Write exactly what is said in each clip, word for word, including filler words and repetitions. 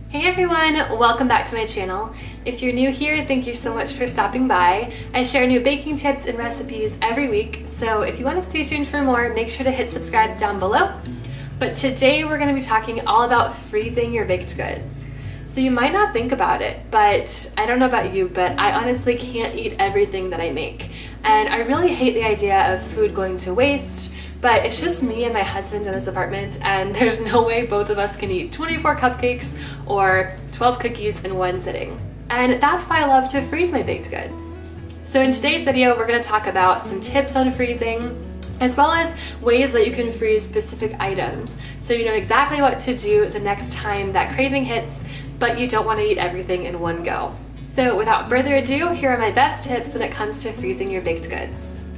Hey everyone, welcome back to my channel. If you're new here, thank you so much for stopping by. I share new baking tips and recipes every week, so if you want to stay tuned for more, make sure to hit subscribe down below. But today we're going to be talking all about freezing your baked goods. So you might not think about it, but I don't know about you, but I honestly can't eat everything that I make. And I really hate the idea of food going to waste. But it's just me and my husband in this apartment, and there's no way both of us can eat twenty-four cupcakes or twelve cookies in one sitting. And that's why I love to freeze my baked goods. So in today's video, we're going to talk about some tips on freezing, as well as ways that you can freeze specific items, so you know exactly what to do the next time that craving hits, but you don't want to eat everything in one go. So without further ado, here are my best tips when it comes to freezing your baked goods.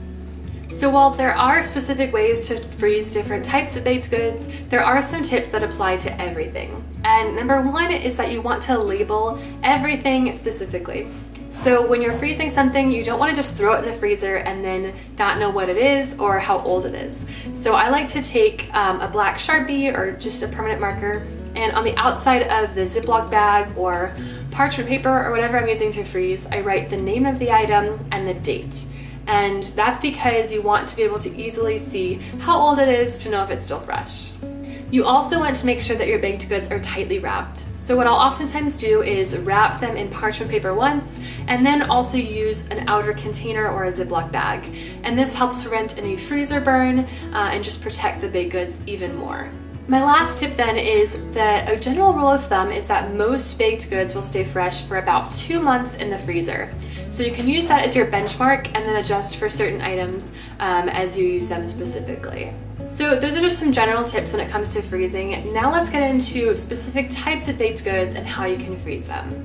So while there are specific ways to freeze different types of baked goods, there are some tips that apply to everything. And number one is that you want to label everything specifically. So when you're freezing something, you don't want to just throw it in the freezer and then not know what it is or how old it is. So I like to take um, a black Sharpie or just a permanent marker, and on the outside of the Ziploc bag or parchment paper or whatever I'm using to freeze, I write the name of the item and the date. And that's because you want to be able to easily see how old it is to know if it's still fresh. You also want to make sure that your baked goods are tightly wrapped. So what I'll oftentimes do is wrap them in parchment paper once, and then also use an outer container or a Ziploc bag. And this helps prevent any freezer burn uh, and just protect the baked goods even more. My last tip then is that a general rule of thumb is that most baked goods will stay fresh for about two months in the freezer. So you can use that as your benchmark and then adjust for certain items um, as you use them specifically. So those are just some general tips when it comes to freezing. Now let's get into specific types of baked goods and how you can freeze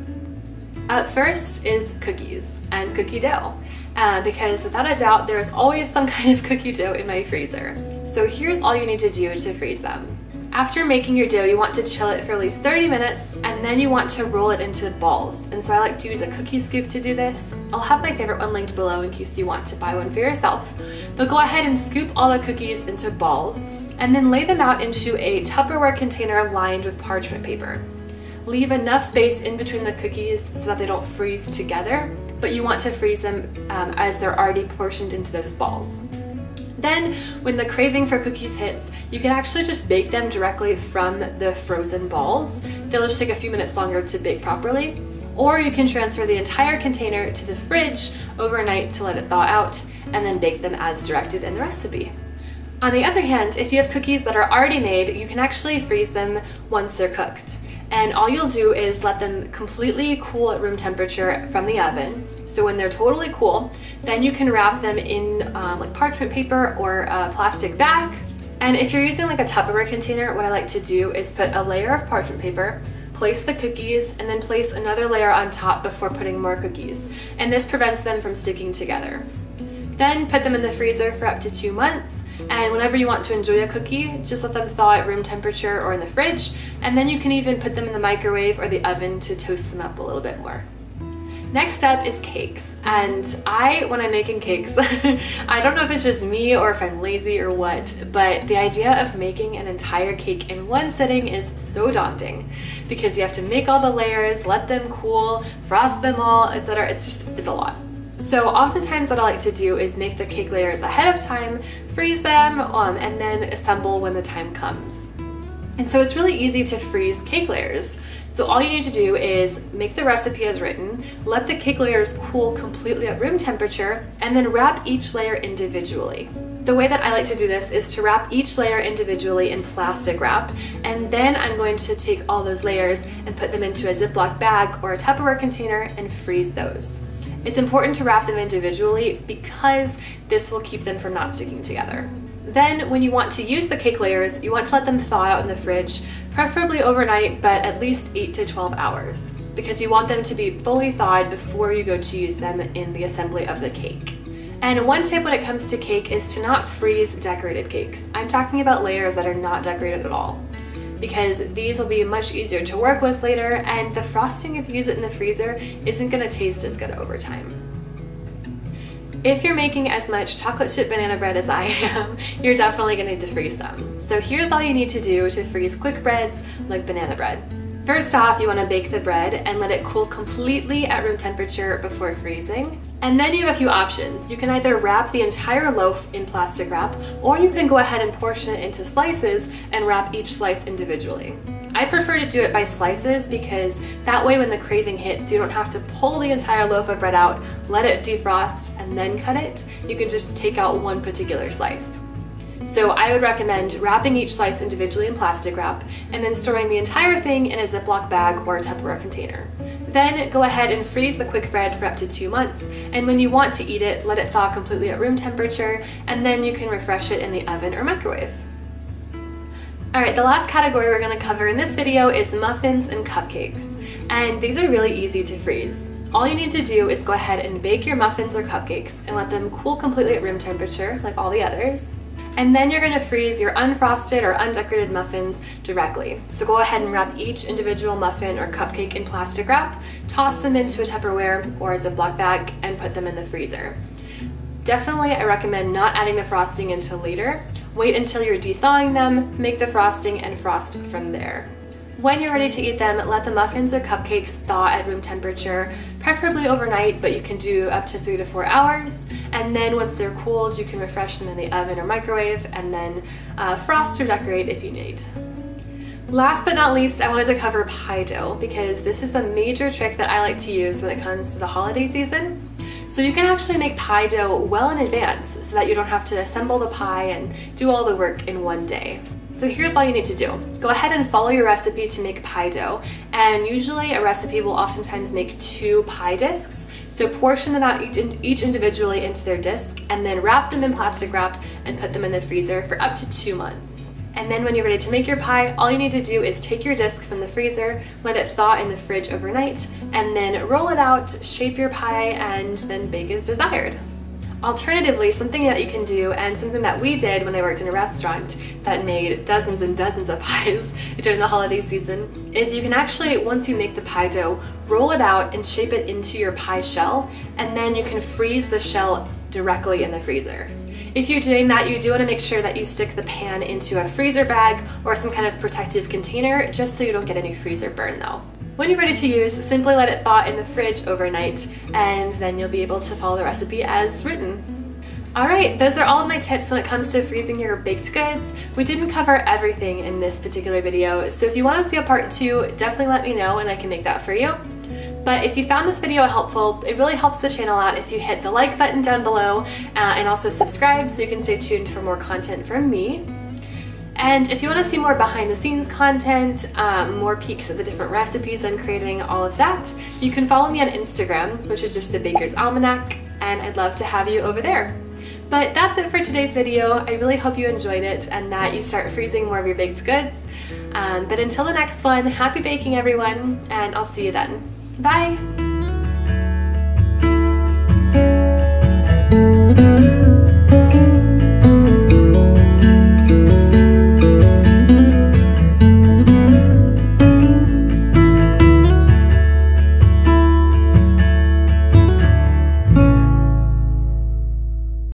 them. Up first is cookies and cookie dough, uh, because without a doubt there's always some kind of cookie dough in my freezer. So here's all you need to do to freeze them. After making your dough, you want to chill it for at least thirty minutes, and then you want to roll it into balls. And so I like to use a cookie scoop to do this. I'll have my favorite one linked below in case you want to buy one for yourself. But go ahead and scoop all the cookies into balls, and then lay them out into a Tupperware container lined with parchment paper. Leave enough space in between the cookies so that they don't freeze together, but you want to freeze them um, as they're already portioned into those balls. Then, when the craving for cookies hits, you can actually just bake them directly from the frozen balls. They'll just take a few minutes longer to bake properly. Or you can transfer the entire container to the fridge overnight to let it thaw out, and then bake them as directed in the recipe. On the other hand, if you have cookies that are already made, you can actually freeze them once they're cooked. And all you'll do is let them completely cool at room temperature from the oven. So when they're totally cool, then you can wrap them in um, like parchment paper or a plastic bag. And if you're using like a Tupperware container, what I like to do is put a layer of parchment paper, place the cookies, and then place another layer on top before putting more cookies. And this prevents them from sticking together. Then put them in the freezer for up to two months. And whenever you want to enjoy a cookie, just let them thaw at room temperature or in the fridge, and then you can even put them in the microwave or the oven to toast them up a little bit more. Next up is cakes, and I, when I'm making cakes, I don't know if it's just me or if I'm lazy or what, but the idea of making an entire cake in one sitting is so daunting because you have to make all the layers, let them cool, frost them all, et cetera. It's just, it's a lot. So oftentimes what I like to do is make the cake layers ahead of time, freeze them, um, and then assemble when the time comes. And so it's really easy to freeze cake layers. So all you need to do is make the recipe as written, let the cake layers cool completely at room temperature, and then wrap each layer individually. The way that I like to do this is to wrap each layer individually in plastic wrap, and then I'm going to take all those layers and put them into a Ziploc bag or a Tupperware container and freeze those. It's important to wrap them individually because this will keep them from not sticking together. Then when you want to use the cake layers, you want to let them thaw out in the fridge, preferably overnight, but at least eight to twelve hours, because you want them to be fully thawed before you go to use them in the assembly of the cake. And one tip when it comes to cake is to not freeze decorated cakes. I'm talking about layers that are not decorated at all, because these will be much easier to work with later, and the frosting, if you use it in the freezer, isn't going to taste as good over time. If you're making as much chocolate chip banana bread as I am, you're definitely going to need to freeze them. So here's all you need to do to freeze quick breads like banana bread. First off, you want to bake the bread and let it cool completely at room temperature before freezing. And then you have a few options. You can either wrap the entire loaf in plastic wrap, or you can go ahead and portion it into slices and wrap each slice individually. I prefer to do it by slices because that way when the craving hits, you don't have to pull the entire loaf of bread out, let it defrost, and then cut it. You can just take out one particular slice. So I would recommend wrapping each slice individually in plastic wrap and then storing the entire thing in a Ziploc bag or a Tupperware container. Then go ahead and freeze the quick bread for up to two months. And when you want to eat it, let it thaw completely at room temperature, and then you can refresh it in the oven or microwave. Alright, the last category we're going to cover in this video is muffins and cupcakes. And these are really easy to freeze. All you need to do is go ahead and bake your muffins or cupcakes and let them cool completely at room temperature, like all the others. And then you're going to freeze your unfrosted or undecorated muffins directly. So go ahead and wrap each individual muffin or cupcake in plastic wrap, toss them into a Tupperware or a Ziploc bag, and put them in the freezer. Definitely, I recommend not adding the frosting until later. Wait until you're de-thawing them, make the frosting, and frost from there. When you're ready to eat them, let the muffins or cupcakes thaw at room temperature, preferably overnight, but you can do up to three to four hours. And then once they're cooled, you can refresh them in the oven or microwave, and then uh, frost or decorate if you need. Last but not least, I wanted to cover pie dough because this is a major trick that I like to use when it comes to the holiday season. So you can actually make pie dough well in advance so that you don't have to assemble the pie and do all the work in one day. So here's all you need to do. Go ahead and follow your recipe to make pie dough, and usually a recipe will oftentimes make two pie discs. So portion them out each, each individually into their disc, and then wrap them in plastic wrap and put them in the freezer for up to two months. And then when you're ready to make your pie, all you need to do is take your disc from the freezer, let it thaw in the fridge overnight, and then roll it out, shape your pie, and then bake as desired. Alternatively, something that you can do, and something that we did when I worked in a restaurant that made dozens and dozens of pies during the holiday season, is you can actually, once you make the pie dough, roll it out and shape it into your pie shell, and then you can freeze the shell directly in the freezer. If you're doing that, you do want to make sure that you stick the pan into a freezer bag or some kind of protective container, just so you don't get any freezer burn though. When you're ready to use, simply let it thaw in the fridge overnight, and then you'll be able to follow the recipe as written. Alright, those are all of my tips when it comes to freezing your baked goods. We didn't cover everything in this particular video, so if you want to see a part two, definitely let me know and I can make that for you. But if you found this video helpful, it really helps the channel out if you hit the like button down below uh, and also subscribe so you can stay tuned for more content from me. And if you want to see more behind the scenes content, um, more peeks at the different recipes I'm creating, all of that, you can follow me on Instagram, which is just the Baker's Almanac, and I'd love to have you over there. But that's it for today's video. I really hope you enjoyed it and that you start freezing more of your baked goods. Um, but until the next one, happy baking everyone, and I'll see you then. Bye!